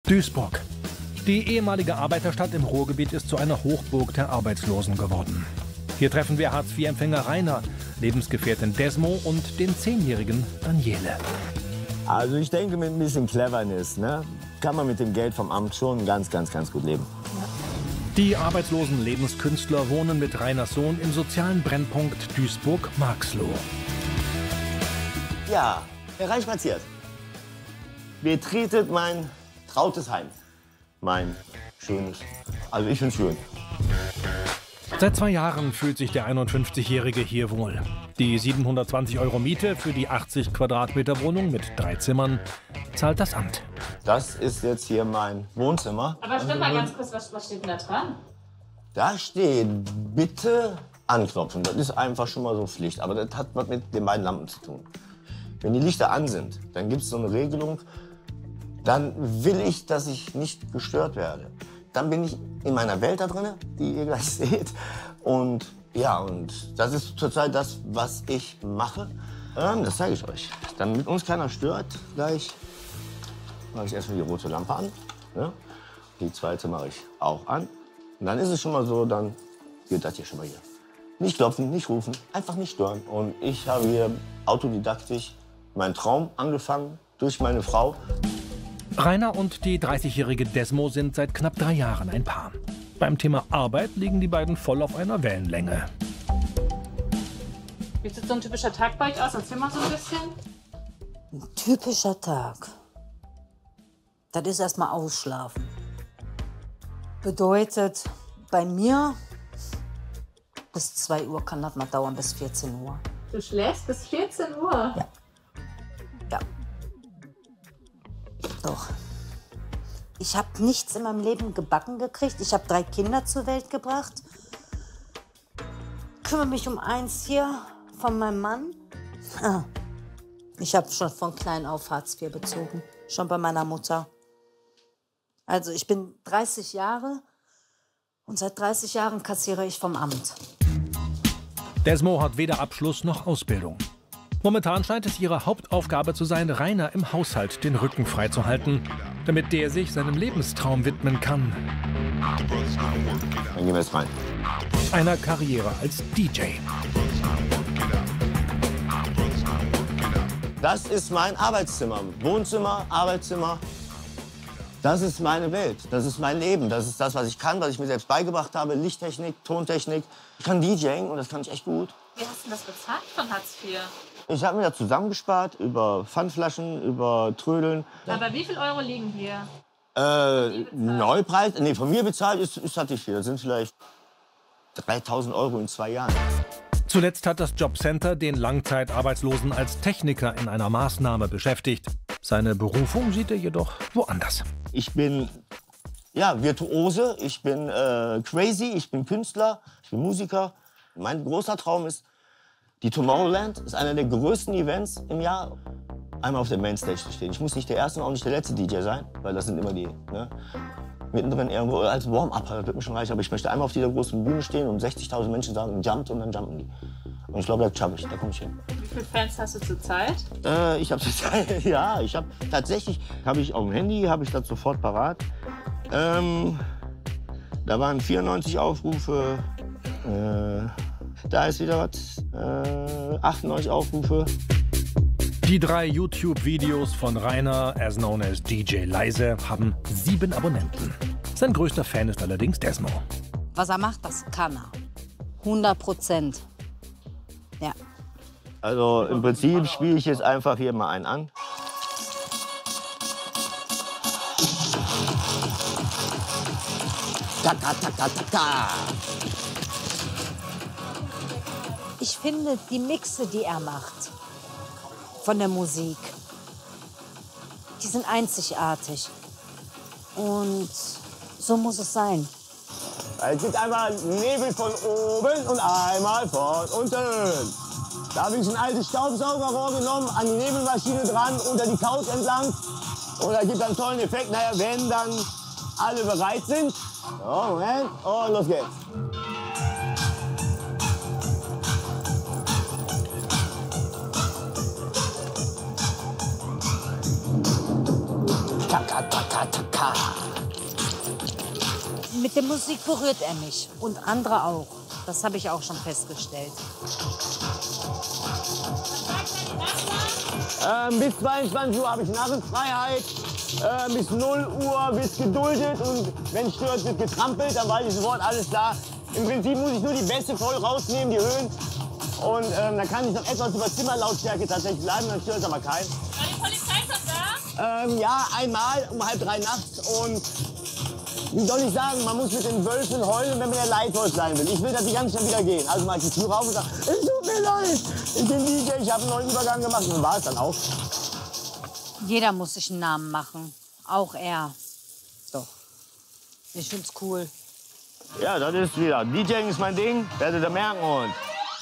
Duisburg. Die ehemalige Arbeiterstadt im Ruhrgebiet ist zu einer Hochburg der Arbeitslosen geworden. Hier treffen wir Hartz-IV-Empfänger Rainer, Lebensgefährtin Desmo und den 10-jährigen Daniele. Also ich denke, mit ein bisschen Cleverness, ne, kann man mit dem Geld vom Amt schon ganz gut leben. Die arbeitslosen Lebenskünstler wohnen mit Rainers Sohn im sozialen Brennpunkt Duisburg-Marxloh. Ja, hereinspaziert. Betretet mein trautes Heim. Mein schönes. Also ich find's schön. Seit 2 Jahren fühlt sich der 51-Jährige hier wohl. Die 720 € Miete für die 80 Quadratmeter Wohnung mit 3 Zimmern zahlt das Amt. Das ist jetzt hier mein Wohnzimmer. Aber stimmt mal ganz kurz, was steht denn da dran? Da steht, bitte anklopfen. Das ist einfach schon mal so Pflicht. Aber das hat was mit den beiden Lampen zu tun. Wenn die Lichter an sind, dann gibt es so eine Regelung, dann will ich, dass ich nicht gestört werde. Dann bin ich in meiner Welt da drin, die ihr gleich seht. Und ja, und das ist zurzeit das, was ich mache. Das zeige ich euch. Damit uns keiner stört, gleich mache ich erstmal die rote Lampe an. Ja? Die zweite mache ich auch an. Und dann ist es schon mal so, dann geht das hier schon mal hier. Nicht klopfen, nicht rufen, einfach nicht stören. Und ich habe hier autodidaktisch meinen Traum angefangen durch meine Frau. Rainer und die 30-jährige Desmo sind seit knapp 3 Jahren ein Paar. Beim Thema Arbeit liegen die beiden voll auf einer Wellenlänge. Wie sieht so ein typischer Tag bei euch aus? Erzähl mal so ein bisschen. Ein typischer Tag. Das ist erstmal ausschlafen. Bedeutet, bei mir bis 2 Uhr kann das mal dauern, bis 14 Uhr. Du schläfst bis 14 Uhr? Ja. Ja. Doch. Ich habe nichts in meinem Leben gebacken gekriegt. Ich habe 3 Kinder zur Welt gebracht. Kümmere mich um 1 hier von meinem Mann. Ich habe schon von klein auf Hartz IV bezogen. Schon bei meiner Mutter. Also ich bin 30 Jahre und seit 30 Jahren kassiere ich vom Amt. Desmo hat weder Abschluss noch Ausbildung. Momentan scheint es ihre Hauptaufgabe zu sein, Rainer im Haushalt den Rücken freizuhalten, damit der sich seinem Lebenstraum widmen kann. Dann gehen wir jetzt rein. Einer Karriere als DJ. Das ist mein Arbeitszimmer. Wohnzimmer, Arbeitszimmer. Das ist meine Welt. Das ist mein Leben. Das ist das, was ich kann, was ich mir selbst beigebracht habe. Lichttechnik, Tontechnik. Ich kann DJing und das kann ich echt gut. Wie hast du das bezahlt von Hartz IV? Ich habe mir da zusammengespart über Pfandflaschen, über Trödeln. Aber wie viel Euro liegen hier? Neupreis? Nee, von mir bezahlt ist das nicht viel. Das sind vielleicht 3.000 € in 2 Jahren. Zuletzt hat das Jobcenter den Langzeitarbeitslosen als Techniker in einer Maßnahme beschäftigt. Seine Berufung sieht er jedoch woanders. Ich bin Virtuose, ich bin crazy, ich bin Künstler, ich bin Musiker. Mein großer Traum ist, die Tomorrowland ist einer der größten Events im Jahr. Einmal auf der Mainstage zu stehen. Ich muss nicht der erste und auch nicht der letzte DJ sein, weil das sind immer die. Ne? Mittendrin irgendwo als Warm-up, das wird mir schon reichen. Aber ich möchte einmal auf dieser großen Bühne stehen und 60.000 Menschen sagen, jumpt und dann jumpen die. Und ich glaube, das schaffe ich, da komme ich hin. Wie viele Fans hast du zurzeit? Ich habe zurzeit, ja, ich habe tatsächlich, auf dem Handy, habe ich das sofort parat. Da waren 94 Aufrufe, da ist wieder was, 98 Aufrufe. Die 3 YouTube-Videos von Rainer, as known as DJ Leise, haben 7 Abonnenten. Sein größter Fan ist allerdings Desmo. Was er macht, das kann er. 100%. Ja. Also im Prinzip spiele ich jetzt einfach hier mal einen an. Taka, taka, taka. Ich finde, die Mixe, die er macht, von der Musik, die sind einzigartig. Und so muss es sein. Es gibt einmal Nebel von oben und einmal von unten. Da habe ich ein altes Staubsaugerrohr genommen, an die Nebelmaschine dran, unter die Couch entlang. Und da gibt es einen tollen Effekt. Naja, wenn dann alle bereit sind. So, Moment, und los geht's. Taka, Ratatata. Mit der Musik berührt er mich und andere auch. Das habe ich auch schon festgestellt. Bis 22 Uhr habe ich Narrenfreiheit. Bis 0 Uhr wird geduldet und wenn es stört, wird getrampelt. Dann weiß ich sofort, alles klar. Im Prinzip muss ich nur die Bässe voll rausnehmen, die Höhen. Und dann kann ich noch etwas über Zimmerlautstärke tatsächlich bleiben, dann stört es aber keinen. War die Polizei schon da? Ja, einmal um 2:30 nachts. Und wie soll ich sagen, man muss mit den Wölfen heulen, wenn man der Leitwolf sein will. Ich will, dass die ganz schnell wieder gehen. Also mache ich die Tür auf und sage, es tut mir leid, ich bin DJ, ich habe einen neuen Übergang gemacht. Und war es dann auch. Jeder muss sich einen Namen machen. Auch er. Doch. Ich find's cool. Ja, das ist wieder. DJing ist mein Ding, werdet ihr merken. Und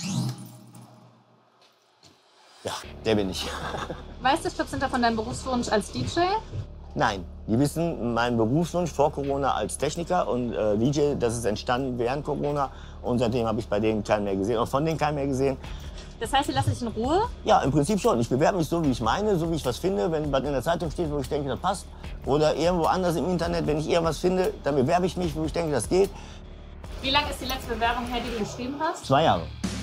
ja, der bin ich. Weißt du, Stück von deinem Berufswunsch als DJ? Nein, die wissen meinen Berufswunsch vor Corona als Techniker und DJ, das ist entstanden während Corona. Und seitdem habe ich bei denen keinen mehr gesehen, auch von denen keinen mehr gesehen. Das heißt, sie lassen dich in Ruhe? Ja, im Prinzip schon. Ich bewerbe mich so, wie ich meine, so wie ich was finde. Wenn was in der Zeitung steht, wo ich denke, das passt. Oder irgendwo anders im Internet, wenn ich irgendwas finde, dann bewerbe ich mich, wo ich denke, das geht. Wie lange ist die letzte Bewerbung her, die du geschrieben hast? 2 Jahre.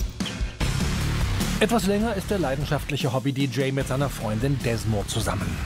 Etwas länger ist der leidenschaftliche Hobby-DJ mit seiner Freundin Desmo zusammen.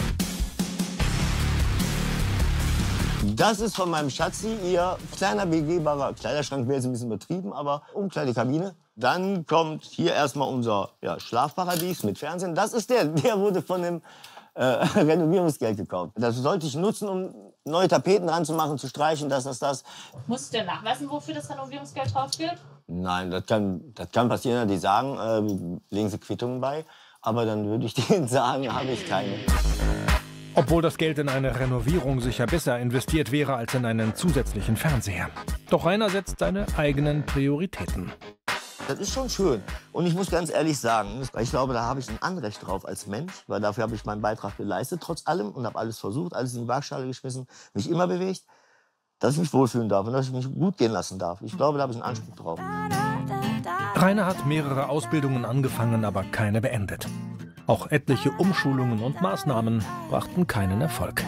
Das ist von meinem Schatzi ihr kleiner begehbarer Kleiderschrank, wäre jetzt ein bisschen übertrieben, aber Umkleidekabine. Dann kommt hier erstmal unser Schlafparadies mit Fernsehen. Das ist der wurde von dem Renovierungsgeld gekauft. Das sollte ich nutzen, um neue Tapeten ranzumachen, zu streichen, das. Musst du dir nachweisen, wofür das Renovierungsgeld drauf geht? Nein, das kann passieren, die sagen, legen sie Quittungen bei. Aber dann würde ich denen sagen, habe ich keine. Obwohl das Geld in eine Renovierung sicher besser investiert wäre als in einen zusätzlichen Fernseher. Doch Rainer setzt seine eigenen Prioritäten. Das ist schon schön. Und ich muss ganz ehrlich sagen, ich glaube, da habe ich ein Anrecht drauf als Mensch, weil dafür habe ich meinen Beitrag geleistet, trotz allem, und habe alles versucht, alles in die Waagschale geschmissen, mich immer bewegt, dass ich mich wohlfühlen darf und dass ich mich gut gehen lassen darf. Ich glaube, da habe ich einen Anspruch drauf. Rainer hat mehrere Ausbildungen angefangen, aber keine beendet. Auch etliche Umschulungen und Maßnahmen brachten keinen Erfolg.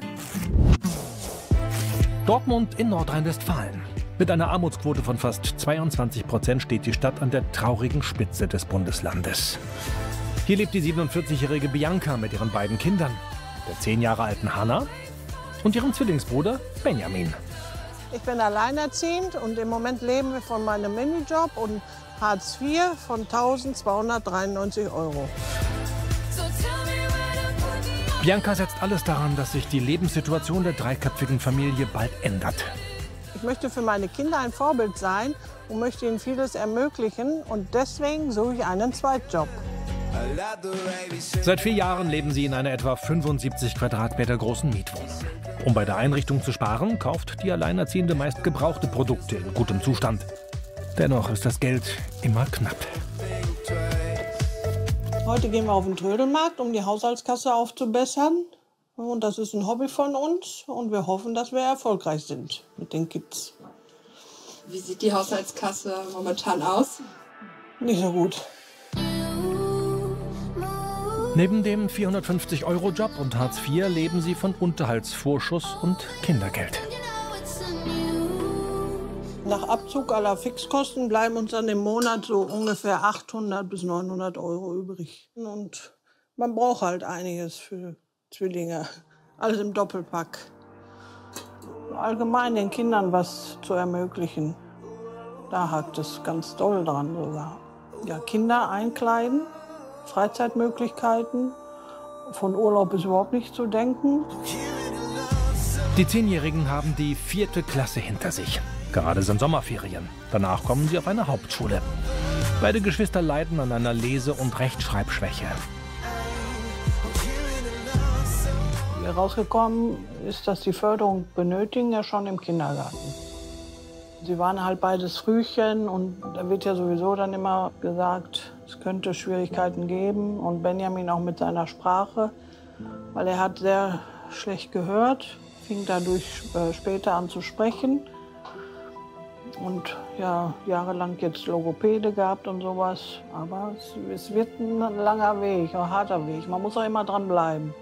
Dortmund in Nordrhein-Westfalen. Mit einer Armutsquote von fast 22% steht die Stadt an der traurigen Spitze des Bundeslandes. Hier lebt die 47-jährige Bianca mit ihren beiden Kindern, der 10 Jahre alten Hanna und ihrem Zwillingsbruder Benjamin. Ich bin alleinerziehend und im Moment leben wir von meinem Minijob und Hartz IV von 1.293 €. Bianca setzt alles daran, dass sich die Lebenssituation der dreiköpfigen Familie bald ändert. Ich möchte für meine Kinder ein Vorbild sein und möchte ihnen vieles ermöglichen. Und deswegen suche ich einen Zweitjob. Seit 4 Jahren leben sie in einer etwa 75 Quadratmeter großen Mietwohnung. Um bei der Einrichtung zu sparen, kauft die Alleinerziehende meist gebrauchte Produkte in gutem Zustand. Dennoch ist das Geld immer knapp. Heute gehen wir auf den Trödelmarkt, um die Haushaltskasse aufzubessern. Und das ist ein Hobby von uns und wir hoffen, dass wir erfolgreich sind mit den Kids. Wie sieht die Haushaltskasse momentan aus? Nicht so gut. Neben dem 450-Euro-Job und Hartz IV leben sie von Unterhaltsvorschuss und Kindergeld. Nach Abzug aller Fixkosten bleiben uns dann im Monat so ungefähr 800 bis 900 € übrig. Und man braucht halt einiges für Zwillinge, alles im Doppelpack. Allgemein den Kindern was zu ermöglichen, da hakt es ganz doll dran sogar. Ja, Kinder einkleiden, Freizeitmöglichkeiten, von Urlaub ist überhaupt nicht zu denken. Die 10-Jährigen haben die 4. Klasse hinter sich. Gerade sind Sommerferien. Danach kommen sie auf eine Hauptschule. Beide Geschwister leiden an einer Lese- und Rechtschreibschwäche. Rausgekommen ist, dass die Förderung benötigen, ja schon im Kindergarten. Sie waren halt beides Frühchen und da wird ja sowieso dann immer gesagt, es könnte Schwierigkeiten geben. Und Benjamin auch mit seiner Sprache, weil er hat sehr schlecht gehört, fing dadurch später an zu sprechen. Und ja, jahrelang jetzt Logopäde gehabt und sowas. Aber es wird ein langer Weg, ein harter Weg. Man muss auch immer dran bleiben.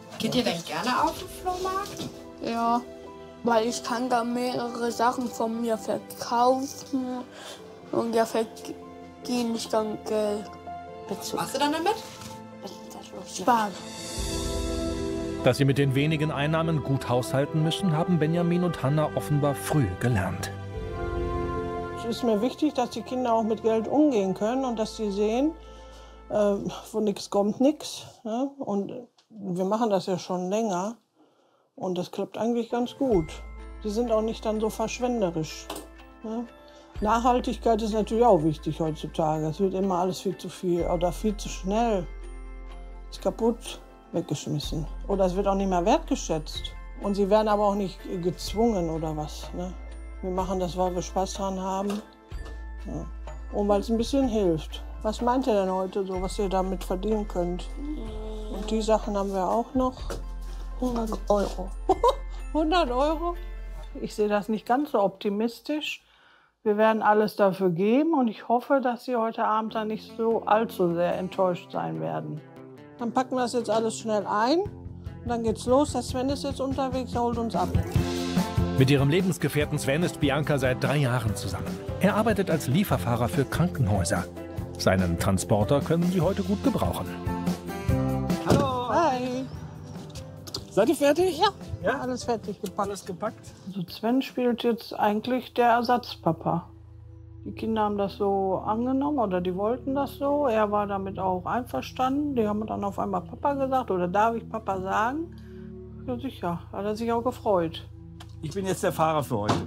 Geht ihr denn gerne auf den Flohmarkt? Ja, weil ich kann da mehrere Sachen von mir verkaufen und da verdiene ich dann Geld. Was machst du dann damit? Sparen. Dass sie mit den wenigen Einnahmen gut haushalten müssen, haben Benjamin und Hanna offenbar früh gelernt. Es ist mir wichtig, dass die Kinder auch mit Geld umgehen können und dass sie sehen, von nichts kommt nichts. Ne? Und wir machen das ja schon länger und das klappt eigentlich ganz gut. Sie sind auch nicht dann so verschwenderisch. Ne? Nachhaltigkeit ist natürlich auch wichtig heutzutage. Es wird immer alles viel zu viel oder viel zu schnell. Ist kaputt, weggeschmissen. Oder es wird auch nicht mehr wertgeschätzt. Und sie werden aber auch nicht gezwungen oder was. Ne? Wir machen das, weil wir Spaß dran haben. Ja. Und weil es ein bisschen hilft. Was meint ihr denn heute so, was ihr damit verdienen könnt? Und die Sachen haben wir auch noch. 100 Euro. 100 Euro? Ich sehe das nicht ganz so optimistisch. Wir werden alles dafür geben und ich hoffe, dass Sie heute Abend dann nicht so allzu sehr enttäuscht sein werden. Dann packen wir das jetzt alles schnell ein und dann geht's los. Der Sven ist jetzt unterwegs, er holt uns ab. Mit ihrem Lebensgefährten Sven ist Bianca seit 3 Jahren zusammen. Er arbeitet als Lieferfahrer für Krankenhäuser. Seinen Transporter können sie heute gut gebrauchen. Hallo! Hi! Seid ihr fertig? Ja, alles fertig gepackt. Alles gepackt? Also Sven spielt jetzt eigentlich der Ersatzpapa. Die Kinder haben das so angenommen oder die wollten das so. Er war damit auch einverstanden. Die haben dann auf einmal Papa gesagt oder darf ich Papa sagen? Ja sicher, hat er sich auch gefreut. Ich bin jetzt der Fahrer für heute.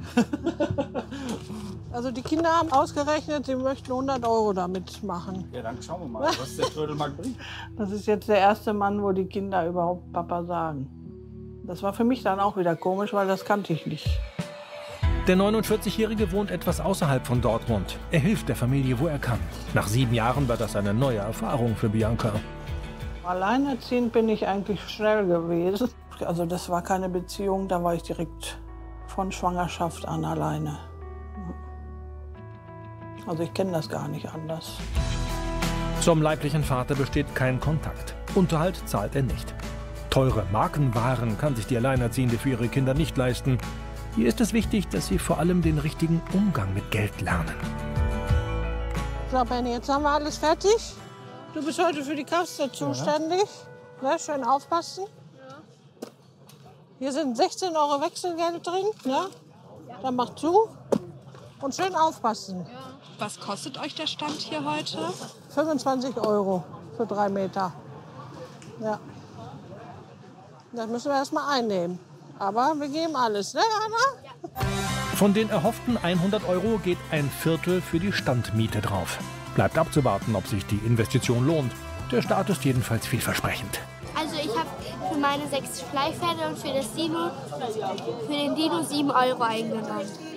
Also die Kinder haben ausgerechnet, sie möchten 100 Euro damit machen. Ja, dann schauen wir mal, was der Trödelmarkt bringt. Das ist jetzt der erste Mann, wo die Kinder überhaupt Papa sagen. Das war für mich dann auch wieder komisch, weil das kannte ich nicht. Der 49-Jährige wohnt etwas außerhalb von Dortmund. Er hilft der Familie, wo er kann. Nach 7 Jahren war das eine neue Erfahrung für Bianca. Alleinerziehend bin ich eigentlich schnell gewesen. Also das war keine Beziehung, da war ich direkt von Schwangerschaft an alleine. Also ich kenne das gar nicht anders. Zum leiblichen Vater besteht kein Kontakt. Unterhalt zahlt er nicht. Teure Markenwaren kann sich die Alleinerziehende für ihre Kinder nicht leisten. Hier ist es wichtig, dass sie vor allem den richtigen Umgang mit Geld lernen. So, Benni, jetzt haben wir alles fertig. Du bist heute für die Kasse zuständig. Ne, schön aufpassen. Hier sind 16 Euro Wechselgeld drin. Ne? Dann mach zu. Und schön aufpassen. Was kostet euch der Stand hier heute? 25 Euro für 3 Meter. Ja. Das müssen wir erst mal einnehmen. Aber wir geben alles, ne, Anna? Von den erhofften 100 Euro geht ein Viertel für die Standmiete drauf. Bleibt abzuwarten, ob sich die Investition lohnt. Der Start ist jedenfalls vielversprechend. Also ich habe für meine 6 Schleifpferde und für den Dino 7 Euro eingenommen.